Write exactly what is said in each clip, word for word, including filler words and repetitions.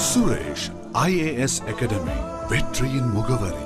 Suresh I A S Academy வெற்றியின் முகவரி.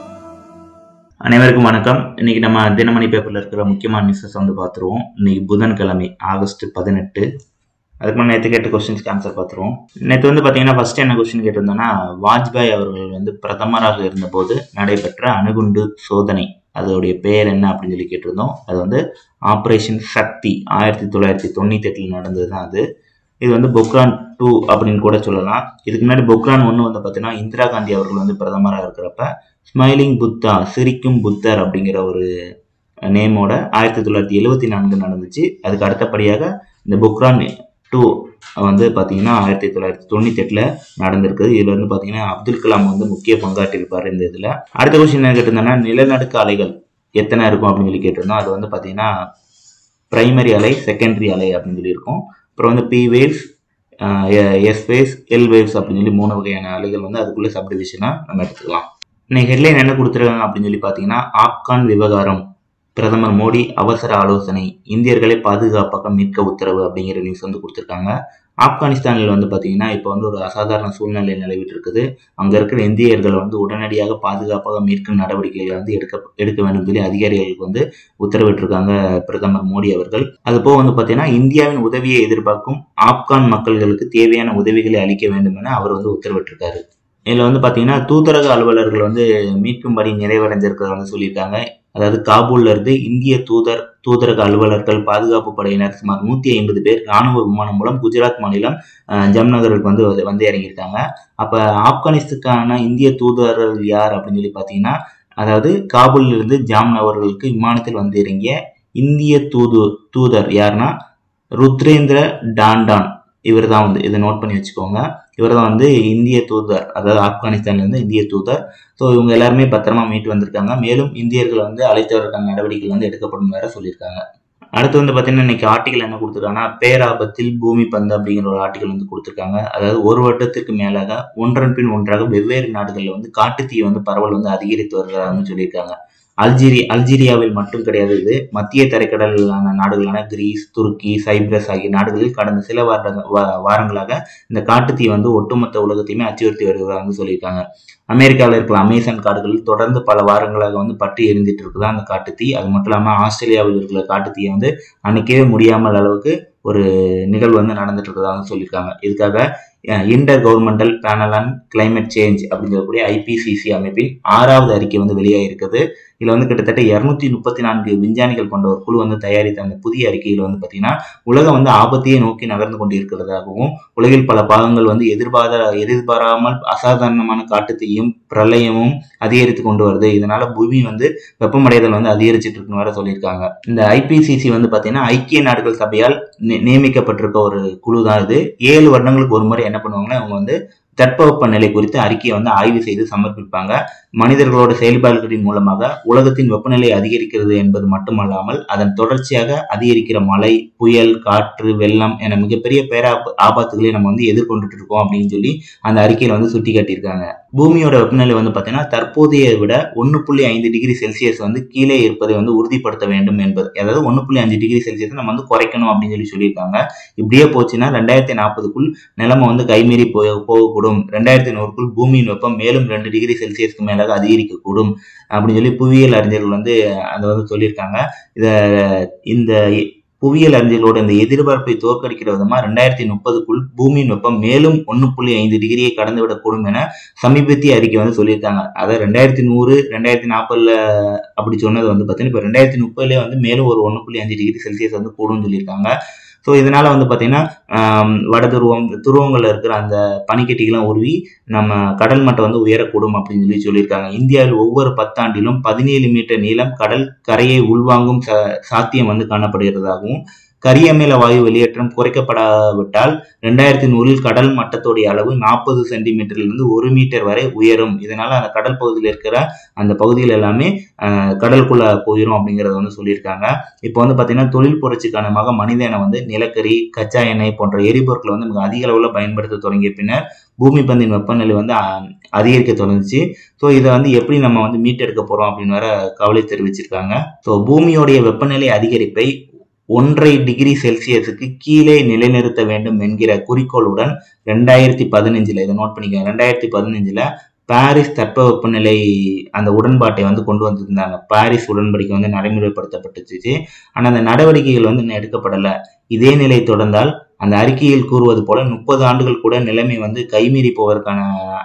அனைவருக்கும் வணக்கம். இன்னைக்கு நம்ம தினமணி பேப்பர்ல இருக்கிற முக்கியமான நியூஸஸ் வந்து பார்த்துருவோம். இன்னைக்கு புதன்கிழமை ஆகஸ்ட் பதினெட்டு. அதுக்கு முன்னாடி நேற்று கேட்ட கொஸ்டின்ஸ்க்கு ஆன்சர் பார்த்துருவோம். நேற்று வந்து பார்த்தீங்கன்னா ஃபர்ஸ்ட் என்ன கொஸ்டின் கேட்டிருந்தோம்னா, வாஜ்பாய் அவர்கள் வந்து பிரதமராக இருந்தபோது நடைபெற்ற அணுகுண்டு சோதனை அதோடைய பெயர் என்ன அப்படின்னு சொல்லி கேட்டிருந்தோம். அது வந்து ஆப்ரேஷன் சக்தி ஆயிரத்தி தொள்ளாயிரத்தி தொண்ணூத்தி எட்டில் நடந்தது தான் அது. இது வந்து பொக்ரான் டூ அப்படின்னு கூட சொல்லலாம். இதுக்கு முன்னாடி பொக்ரான் ஒன்று வந்து பார்த்தீங்கன்னா இந்திரா காந்தி அவர்கள் வந்து பிரதமராக இருக்கிறப்ப ஸ்மைலிங் புத்தா சிரிக்கும் புத்தர் அப்படிங்கிற ஒரு நேமோட ஆயிரத்தி தொள்ளாயிரத்தி எழுவத்தி நான்கு நடந்துச்சு. அதுக்கு அடுத்தபடியாக இந்த பொக்ரான் டூ வந்து பார்த்தீங்கன்னா ஆயிரத்தி தொள்ளாயிரத்தி தொண்ணூத்தி எட்டில் நடந்திருக்குது. இதில் வந்து பார்த்தீங்கன்னா அப்துல் கலாம் வந்து முக்கிய பங்காற்றிருப்பார் இந்த இதில். அடுத்த கொஸ்டின் என்ன கேட்டிருந்தோம்னா, நிலநடுக்க அலைகள் எத்தனை இருக்கும் அப்படின்னு சொல்லி கேட்டிருந்தோம். அது வந்து பார்த்தீங்கன்னா பிரைமரி அலை, செகண்டரி அலை அப்படின்னு சொல்லி இருக்கும். அப்புறம் வந்து P waves, S waves, L waves அப்படின்னு சொல்லி மூணு வகையான அலைகள் வந்து அதுக்குள்ளே சப்டிவிஷனாக நம்ம எடுத்துக்கலாம். இன்னைக்கு ஹெட்லைன் என்ன கொடுத்துருக்காங்க அப்படின்னு சொல்லி பார்த்தீங்கன்னா, ஆப்கான் விவகாரம், பிரதமர் மோடி அவசர ஆலோசனை, இந்தியர்களை பாதுகாப்பாக மீட்க உத்தரவு அப்படிங்கிற நியூஸ் வந்து கொடுத்துருக்காங்க. ஆப்கானிஸ்தானில் வந்து பார்த்தீங்கன்னா இப்போ வந்து ஒரு அசாதாரண சூழ்நிலை நிலவிட்டு இருக்குது. அங்கே இருக்கிற இந்தியர்களை வந்து உடனடியாக பாதுகாப்பாக மீட்கும் நடவடிக்கைகளை வந்து எடுக்க எடுக்க வேண்டும் சொல்லி அதிகாரிகளுக்கு வந்து உத்தரவிட்டிருக்காங்க பிரதமர் மோடி அவர்கள். அது போக வந்து பார்த்தீங்கன்னா இந்தியாவின் உதவியை எதிர்பார்க்கும் ஆப்கான் மக்கள்களுக்கு தேவையான உதவிகளை அளிக்க வேண்டும் என அவர் வந்து உத்தரவிட்டிருக்காரு. இதில் வந்து பார்த்தீங்கன்னா தூதரக அலுவலர்கள் வந்து மீட்கும்படி நிறைவடைஞ்சிருக்கிறத வந்து சொல்லியிருக்காங்க. அதாவது காபூல்ல இருந்து இந்திய தூதர் தூதரக அலுவலர்கள், பாதுகாப்பு படையினர் சுமார் நூத்தி ஐம்பது பேர் ராணுவ விமானம் மூலம் குஜராத் மாநிலம் ஜம்நகருக்கு வந்து வந்து இறங்கியிருக்காங்க. அப்ப ஆப்கானிஸ்தானுக்கான இந்திய தூதர்கள் யார் அப்படின்னு சொல்லி பாத்தீங்கன்னா, அதாவது காபூல்ல இருந்து ஜாம்நகர்களுக்கு விமானத்தில் வந்து இறங்கிய இந்திய தூது தூதர் யாருன்னா ருத்ரேந்திர டாண்டான். இவர் தான் வந்து இதை நோட் பண்ணி வச்சுக்கோங்க. இவர் தான் வந்து இந்திய தூதர், அதாவது ஆப்கானிஸ்தான்ல இருந்து இந்திய தூதர். ஸோ இவங்க எல்லாருமே பத்திரமா மீட்டு வந்திருக்காங்க. மேலும் இந்தியர்களை வந்து அழைத்தவருக்கான நடவடிக்கைகள் வந்து எடுக்கப்படும் வேற சொல்லியிருக்காங்க. அடுத்து வந்து பார்த்தீங்கன்னா இன்னைக்கு ஆர்டிகல் என்ன கொடுத்துருக்காங்கன்னா, பேராபத்தில் பூமி பந்து அப்படிங்கிற ஒரு ஆர்டிகல் வந்து கொடுத்துருக்காங்க. அதாவது ஒரு வருடத்திற்கு மேலாக ஒன்றன் பின் ஒன்றாக வெவ்வேறு நாடுகளில் வந்து காட்டுத்தீ வந்து பரவல் வந்து அதிகரித்து வருகிறதான்னு சொல்லியிருக்காங்க. அல்ஜீரியா அல்ஜீரியாவில் மட்டும் கிடையாது, இது மத்திய தரைக்கடலான நாடுகளான கிரீஸ், துருக்கி, சைப்ரஸ் ஆகிய நாடுகளில் கடந்த சில வாரங்களாக இந்த காட்டுத்தீ வந்து ஒட்டுமொத்த உலகத்தையுமே அச்சுறுத்தி வருவதாக சொல்லியிருக்காங்க. அமெரிக்காவில் இருக்கிற அமேசான் காடுகளில் தொடர்ந்து பல வாரங்களாக வந்து பற்றி எரிந்துட்டு இருக்குதான் அந்த காட்டுத்தீ. அது மட்டும் இல்லாமல் ஆஸ்திரேலியாவில் இருக்கிற காட்டுத்தீயை வந்து அன்னைக்கவே முடியாமல் அளவுக்கு ஒரு நிகழ்வு வந்து நடந்துட்டு இருக்கிறதாக சொல்லியிருக்காங்க. இதுக்காக intergovernmental panel on climate change அப்படிங்கக்கூடிய ஐபிசிசி அமைப்பின் ஆறாவது அறிக்கை வந்து வெளியாக இருக்குது. இதுல வந்து கிட்டத்தட்ட இருநூத்தி முப்பத்தி நான்கு விஞ்ஞானிகள் கொண்ட ஒரு குழு வந்து தயாரித்த அந்த புதிய அறிக்கையில் வந்து பாத்தீங்கன்னா உலகம் வந்து ஆபத்தையே நோக்கி நகர்ந்து கொண்டு இருக்கிறதாகவும், உலகில் பல பாகங்கள் வந்து எதிர்பார எதிர்பாராமல் அசாதாரணமான காட்டுத்தீயும் பிரளயமும் அதிகரித்து கொண்டு வருது. இதனால பூமி வந்து வெப்பமடைதல் வந்து அதிகரிச்சுட்டு இருக்குன்னு வேற சொல்லியிருக்காங்க. இந்த ஐபிசிசி வந்து பாத்தீங்கன்னா ஐக்கிய நாடுகள் சபையால் நியமிக்கப்பட்டிருக்க ஒரு குழு தான் இது. ஏழு வருடங்களுக்கு ஒரு முறை என்ன பண்ணுவாங்கன்னா அவங்க வந்து தட்பவெப்ப நிலை குறித்து அறிக்கையை வந்து ஆய்வு செய்து சமர்ப்பிப்பாங்க. மனிதர்களோட செயல்பாடுகளின் மூலமாக உலகத்தின் வெப்பநிலை அதிகரிக்கிறது என்பது மட்டுமல்லாமல் அதன் தொடர்ச்சியாக அதிகரிக்கிற மழை, புயல், காற்று, வெள்ளம் என மிகப்பெரிய பேராப ஆபத்துகளை நம்ம வந்து எதிர்கொண்டுட்டு இருக்கோம் அப்படின்னு சொல்லி அந்த அறிக்கையில வந்து சுட்டி காட்டியிருக்காங்க. பூமியோட வெப்பநிலை வந்து பார்த்தீங்கன்னா தற்போதைய விட ஒன்னு புள்ளி ஐந்து டிகிரி செல்சியஸ் வந்து கீழே இருப்பதை வந்து உறுதிப்படுத்த வேண்டும் என்பது, அதாவது ஒன்னு புள்ளி அஞ்சு டிகிரி செல்சியஸ் நம்ம வந்து குறைக்கணும் அப்படின்னு சொல்லி சொல்லியிருக்காங்க. இப்படியே போச்சுன்னா ரெண்டாயிரத்தி நாற்பதுக்குள் நிலைமை வந்து கைமீறி போக போகக்கூடும். ரெண்டாயிரத்தி நூறுக்குள் பூமியின் வெப்பம் மேலும் ரெண்டு டிகிரி செல்சியஸ்க்கு மேலாக அதிகரிக்கக்கூடும் அப்படின்னு சொல்லி புவியியல் அறிஞர்கள் வந்து அதை வந்து சொல்லியிருக்காங்க. இத இந்த புவியியல் அறிஞர்களோட இந்த எதிர்பார்ப்பை தோற்கடிக்கிற விதமா ரெண்டாயிரத்தி முப்பதுக்குள் பூமியின் வெப்பம் மேலும் ஒன்னு புள்ளி ஐந்து டிகிரியை கடந்து விடக்கூடும் என சமீபத்திய அறிக்கை வந்து சொல்லியிருக்காங்க. அதாவது ரெண்டாயிரத்தி நூறு ரெண்டாயிரத்தி நாற்பதுல அப்படி சொன்னது வந்து பார்த்தீங்கன்னா இப்போ ரெண்டாயிரத்தி முப்பதுலேயே வந்து மேலும் ஒரு ஒன்னு புள்ளி அஞ்சு டிகிரி செல்சியஸ் வந்து கூடும்னு சொல்லியிருக்காங்க. ஸோ இதனால வந்து பார்த்தீங்கன்னா வட துருவம் துருவங்களில் இருக்கிற அந்த பனிக்கட்டிகள்லாம் உருவி நம்ம கடல் மட்டம் வந்து உயரக்கூடும் அப்படின்னு சொல்லி சொல்லியிருக்காங்க. இந்தியாவில் ஒவ்வொரு பத்தாண்டிலும் பதினேழு மீட்டர் நீளம் கடல் கரையை உள்வாங்கும் சாத்தியம் வந்து காணப்படுகிறதாகவும், கரியமில வாயு வெளியேற்றம் குறைக்கப்படாவிட்டால் ரெண்டாயிரத்தி நூறில் கடல் மட்டத்தோடைய அளவு நாற்பது சென்டிமீட்டர்லேருந்து ஒரு மீட்டர் வரை உயரும். இதனால அந்த கடல் பகுதியில் இருக்கிற அந்த பகுதிகள் எல்லாமே கடலுக்குள்ள போயிடும் அப்படிங்கறத வந்து சொல்லியிருக்காங்க. இப்போ வந்து பாத்தீங்கன்னா தொழில் புரட்சி காரணமாக மனித இனம் வந்து நிலக்கரி, கச்சா எண்ணெய் போன்ற எரிபொருட்களை வந்து மிக அதிக அளவுல பயன்படுத்த தொடங்கிய பின்னர் பூமி பந்தின் வெப்பநிலை வந்து அதிகரிக்க தொடங்குச்சு. ஸோ இதை வந்து எப்படி நம்ம வந்து மீட்டெடுக்க போறோம் அப்படின்னு வேற கவலை தெரிவிச்சிருக்காங்க. ஸோ பூமியோடைய வெப்பநிலை அதிகரிப்பை ஒன்றரை டிகிரி செல்சியஸுக்கு கீழே நிலைநிறுத்த வேண்டும் என்கிற குறிக்கோளுடன் ரெண்டாயிரத்தி பதினஞ்சுல இதை நோட் பண்ணிக்க ரெண்டாயிரத்தி பதினஞ்சுல பாரிஸ் தட்பவெப்பநிலை அந்த உடன்பாட்டை வந்து கொண்டு வந்திருந்தாங்க. பாரிஸ் உடன்படிக்கை வந்து நடைமுறைப்படுத்தப்பட்டுச்சு. ஆனா அந்த நடவடிக்கைகள் வந்து இன்னும் எடுக்கப்படலை. இதே நிலை தொடர்ந்தால் அந்த அறிக்கையில் கூறுவது போல முப்பது ஆண்டுகள் கூட நிலைமை வந்து கைமீறி போவதற்கான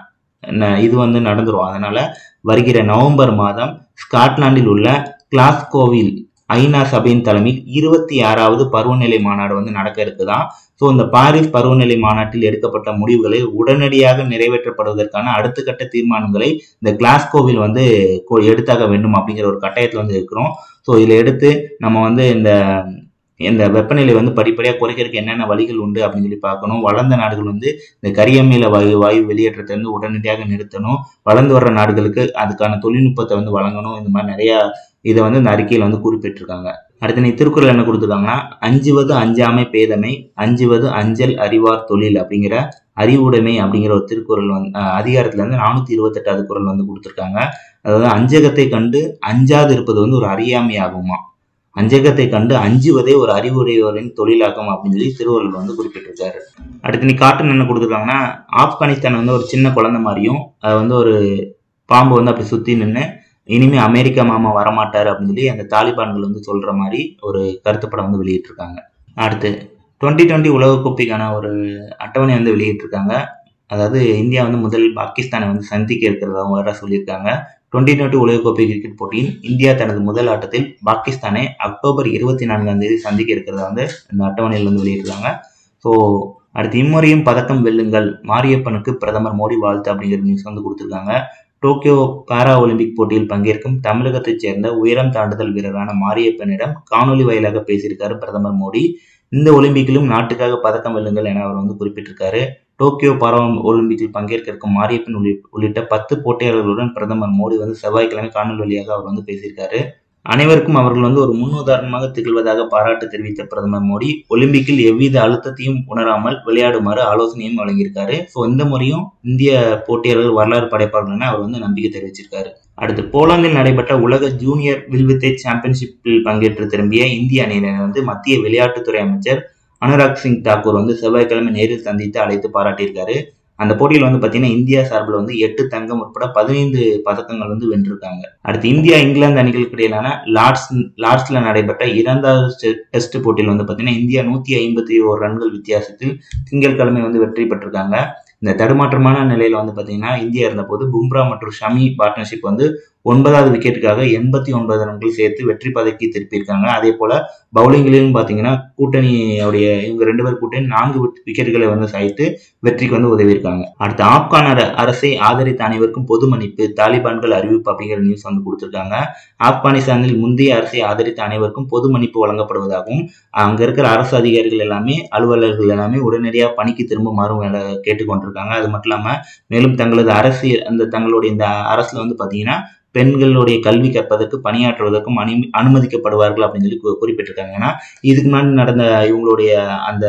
இது வந்து நடந்துரும். அதனால வருகிற நவம்பர் மாதம் ஸ்காட்லாந்தில் உள்ள கிளாஸ்கோவில் ஐநா சபையின் தலைமையில் இருபத்தி ஆறாவது பருவநிலை மாநாடு வந்து நடக்க இருக்குதான். ஸோ இந்த பாரிஸ் பருவநிலை மாநாட்டில் எடுக்கப்பட்ட முடிவுகளை உடனடியாக நிறைவேற்றப்படுவதற்கான அடுத்த கட்ட தீர்மானங்களை இந்த கிளாஸ்கோவில் வந்து எடுத்தாக வேண்டும் அப்படிங்கிற ஒரு கட்டாயத்தில் வந்து இருக்கிறோம். ஸோ இதில் எடுத்து நம்ம வந்து இந்த இந்த வெப்பநிலை வந்து படிப்படியாக குறைக்கிறதுக்கு என்னென்ன வழிகள் உண்டு அப்படின்னு சொல்லி பார்க்கணும். வளர்ந்த நாடுகள் வந்து இந்த கரியமில வாயு வாயு வெளியேற்றத்தை வந்து உடனடியாக நிறுத்தணும். வளர்ந்து வர்ற நாடுகளுக்கு அதுக்கான தொழில்நுட்பத்தை வந்து வழங்கணும். இந்த மாதிரி நிறைய இதை வந்து இந்த அறிக்கையில் வந்து குறிப்பிட்டிருக்காங்க. அடுத்து நீ திருக்குறள் என்ன கொடுத்துருக்காங்கன்னா, அஞ்சுவது அஞ்சாமை பேதமை, அஞ்சுவது அஞ்சல் அறிவார் தொழில் அப்படிங்கிற அறிவுடைமை அப்படிங்கிற ஒரு திருக்குறள் வந்து அதிகாரத்துல இருந்து நானூத்தி இருபத்தி எட்டாவது குறள் வந்து கொடுத்துருக்காங்க. அதாவது அஞ்சகத்தை கண்டு அஞ்சாது இருப்பது வந்து ஒரு அறியாமை ஆகுமா, அஞ்சகத்தை கண்டு அஞ்சுவதே ஒரு அறிவுடையோரின் தொழிலாகும் அப்படின்னு சொல்லி திருவள்ளுவர் வந்து குறிப்பிட்டிருக்காரு. அடுத்து நீ காட்டுன்னு என்ன கொடுத்துருக்காங்கன்னா, ஆப்கானிஸ்தான் வந்து ஒரு சின்ன குழந்தை மாதிரியும் அது வந்து ஒரு பாம்பு வந்து அப்படி சுத்தி நின்று இனிமே அமெரிக்கா மாமா வரமாட்டாரு அப்படின்னு சொல்லி அந்த தாலிபான்கள் வந்து சொல்ற மாதிரி ஒரு கருத்துப்படம் வந்து வெளியிட்டிருக்காங்க. அடுத்து டுவெண்ட்டி டுவெண்ட்டி உலகக்கோப்பைக்கான ஒரு அட்டவணை வந்து வெளியிட்டிருக்காங்க. அதாவது இந்தியா வந்து முதலில் பாகிஸ்தானை வந்து சந்திக்க இருக்கிறதாகவும் வேற சொல்லியிருக்காங்க. டுவெண்ட்டி டுவெண்ட்டி உலகக்கோப்பை கிரிக்கெட் போட்டியில் இந்தியா தனது முதல் ஆட்டத்தில் பாகிஸ்தானை அக்டோபர் இருபத்தி நான்காம் தேதி சந்திக்க இருக்கிறதா வந்து இந்த அட்டவணையில் வந்து வெளியிட்டிருக்காங்க. ஸோ அடுத்து இம்முறையும் பதக்கம் வெல்லுங்கள், மாரியப்பனுக்கு பிரதமர் மோடி வாழ்த்து அப்படிங்கிற நியூஸ் வந்து கொடுத்துருக்காங்க. டோக்கியோ பாரா ஒலிம்பிக் போட்டியில் பங்கேற்கும் தமிழகத்தைச் சேர்ந்த உயரம் தாண்டுதல் வீரரான மாரியப்பனிடம் காணொலி வாயிலாக பேசியிருக்காரு பிரதமர் மோடி. இந்த ஒலிம்பிக்கிலும் நாட்டுக்காக பதக்கம் வெல்லுங்கள் என அவர் வந்து குறிப்பிட்டிருக்காரு. டோக்கியோ பாரா ஒலிம்பிக்கில் பங்கேற்க இருக்கும் மாரியப்பன் உள்ளிட்ட பத்து போட்டியாளர்களுடன் பிரதமர் மோடி வந்து செவ்வாய்க்கிழமை காணொலி வழியாக அவர் வந்து பேசியிருக்காரு. அனைவருக்கும் அவர்கள் வந்து ஒரு முன்னுதாரணமாக திகழ்வதாக பாராட்டு தெரிவித்த பிரதமர் மோடி ஒலிம்பிக்கில் எவ்வித அழுத்தத்தையும் உணராமல் விளையாடுமாறு ஆலோசனையும் வழங்கியிருக்காரு. ஸோ இந்த முறையும் இந்திய போட்டியாளர்கள் வரலாறு படைப்பார்கள் என அவர் வந்து நம்பிக்கை தெரிவிச்சிருக்காரு. அடுத்து போலாந்தில் நடைபெற்ற உலக ஜூனியர் வில்வித்தை சாம்பியன்ஷிப்பில் பங்கேற்று திரும்பிய இந்திய அணியினர் வந்து மத்திய விளையாட்டுத்துறை அமைச்சர் அனுராக் சிங் தாக்கூர் வந்து செவ்வாய்க்கிழமை நேரில் சந்தித்து அழைத்து பாராட்டியிருக்காரு. அந்த போட்டியில் வந்து பார்த்தீங்கன்னா இந்தியா சார்பில் வந்து எட்டு தங்கம் உட்பட பதினைந்து பதக்கங்கள் வந்து வென்றிருக்காங்க. அடுத்து இந்தியா இங்கிலாந்து அணிகளுக்கு இடையிலான லார்ட்ஸ் லார்ட்ஸ்ல நடைபெற்ற இரண்டாவது டெஸ்ட் போட்டியில் வந்து பார்த்தீங்கன்னா இந்தியா நூத்தி ஐம்பத்தி ஒரு ரன்கள் வித்தியாசத்தில் திங்கட்கிழமை வந்து வெற்றி பெற்றிருக்காங்க. இந்த தடுமாற்றமான நிலையில வந்து பார்த்தீங்கன்னா இந்தியா இருந்தபோது பும்ரா மற்றும் ஷமி பார்ட்னர்ஷிப் வந்து ஒன்பதாவது விக்கெட்டுக்காக எண்பத்தி ஒன்பது ரன்கள் சேர்த்து வெற்றி பதக்கி திருப்பியிருக்காங்க. அதே போல பவுலிங்கிலும் பார்த்தீங்கன்னா கூட்டணியுடைய இவங்க ரெண்டு பேர் கூட்டணி நான்கு விக்கெட்டுகளை வந்து சாய்த்து வெற்றிக்கு வந்து உதவியிருக்காங்க. அடுத்து ஆப்கான் அரசை ஆதரித்த அனைவருக்கும் பொது மன்னிப்பு, தாலிபான்கள் அறிவிப்பு அப்படிங்கிற நியூஸ் வந்து கொடுத்திருக்காங்க. ஆப்கானிஸ்தானில் முந்தைய அரசை ஆதரித்த அனைவருக்கும் பொது மன்னிப்பு வழங்கப்படுவதாகவும் அங்க இருக்கிற அரசு அதிகாரிகள் எல்லாமே அலுவலர்கள் எல்லாமே உடனடியாக பணிக்கு திரும்புமாறும் கேட்டுக்கொண்டிருக்காங்க. அது மட்டும் இல்லாம மேலும் தங்களது அரசு அந்த தங்களுடைய இந்த அரசுல வந்து பாத்தீங்கன்னா பெண்களுடைய கல்வி கற்பதற்கு பணியாற்றுவதற்கும் அனு அனுமதிக்கப்படுவார்கள் அப்படின்னு சொல்லி குறிப்பிட்டிருக்காங்க. ஏன்னா இதுக்கு முன்னாடி நடந்த இவங்களுடைய அந்த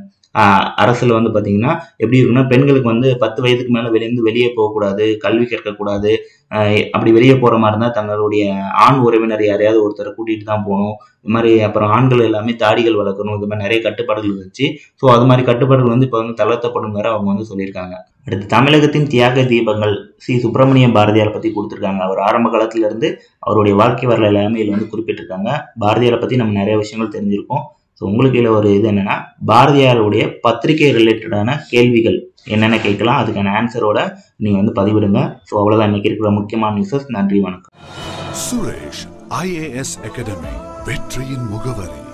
ஆஹ் அரசுல வந்து பாத்தீங்கன்னா எப்படி இருக்குன்னா பெண்களுக்கு வந்து பத்து வயதுக்கு மேல வெளியிருந்து வெளியே போகக்கூடாது, கல்வி கற்கக்கூடாது, ஆஹ் அப்படி வெளியே போற மாதிரி இருந்தா தங்களுடைய ஆண் உறவினர் யாரையாவது ஒருத்தரை கூட்டிட்டு தான் போகணும். இது மாதிரி அப்புறம் ஆண்கள் எல்லாமே தாடிகள் வளர்க்கணும், இது மாதிரி நிறைய கட்டுப்பாடுகள் இருந்துச்சு. ஸோ அது மாதிரி கட்டுப்பாடுகள் வந்து இப்போ வந்து தளர்த்தப்படும் வேற அவங்க வந்து சொல்லியிருக்காங்க. அடுத்து தமிழகத்தின் தியாக தீபங்கள் சி சுப்பிரமணிய பாரதியாரை பத்தி கொடுத்திருக்காங்க. அவர் ஆரம்ப காலத்துல இருந்து அவருடைய வாழ்க்கை வரலாறு எல்லாமே இதுல வந்து குறிப்பிட்டிருக்காங்க. பாரதியாரை பத்தி நம்ம நிறைய விஷயங்கள் தெரிஞ்சிருக்கோம். ஸோ உங்களுக்கு இதில் ஒரு இது என்னன்னா பாரதியாருடைய பத்திரிகை ரிலேட்டடான கேள்விகள் என்னென்ன கேட்கலாம், அதுக்கான ஆன்சரோட நீங்க வந்து பதிவிடுங்க. ஸோ அவ்வளோதான் இன்னைக்கு இருக்கிற முக்கியமான நியூஸஸ். நன்றி, வணக்கம். சுரேஷ் ஐஏஎஸ் அகாடமி, வெற்றியின் முகவரி.